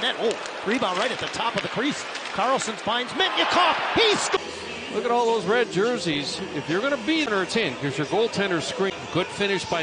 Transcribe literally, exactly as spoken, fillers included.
net. Oh, rebound right at the top of the crease. Carlson finds Mintyukov. He's Look at all those red jerseys. If you're going to be there, it's in because your goaltender screen. Good finish by